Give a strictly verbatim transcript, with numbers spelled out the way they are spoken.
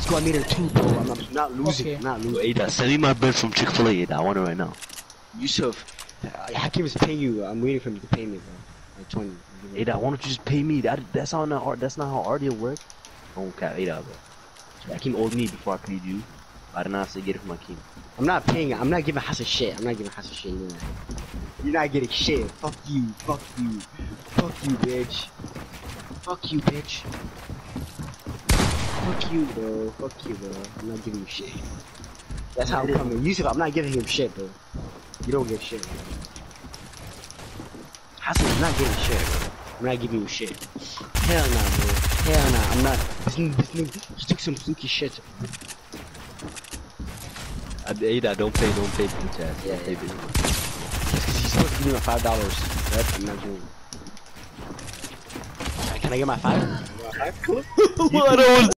let's go. I made her two, bro. I'm not, not losing. Okay. I'm not losing. Ada, send me my bread from Chick-fil-A, Ada. I want it right now. Yusuf, Hakim is paying you. I'm waiting for him to pay me, bro. Like twenty. Ada, why don't you just pay me? That that's not how that's not how R D work. Oh, okay, Ada, bro. Hakim owed me before I paid you. I did not say get it from Hakim. I'm not paying. I'm not giving Hassan shit. I'm not giving Hassan shit. You know that. You're not getting shit. Fuck you. Fuck you. Fuck you, bitch. Fuck you, bitch. Fuck you, bro. Fuck you, bro. I'm not giving you shit. That's how I'm coming. Yusuf, I'm not giving him shit, bro. You don't get shit. Hassan, I'm not getting shit, bro. I'm not giving you shit. Hell nah, bro. Hell nah. I'm not. This nigga, this nigga, he took some fluky shit. Ada, don't pay, don't pay, bitch ass. Yeah, Don't pay, yeah. bitch. Just cause he's supposed to give me my five dollars. Right? I'm not doing it. Can I get my five? Can I get my five? Well, I don't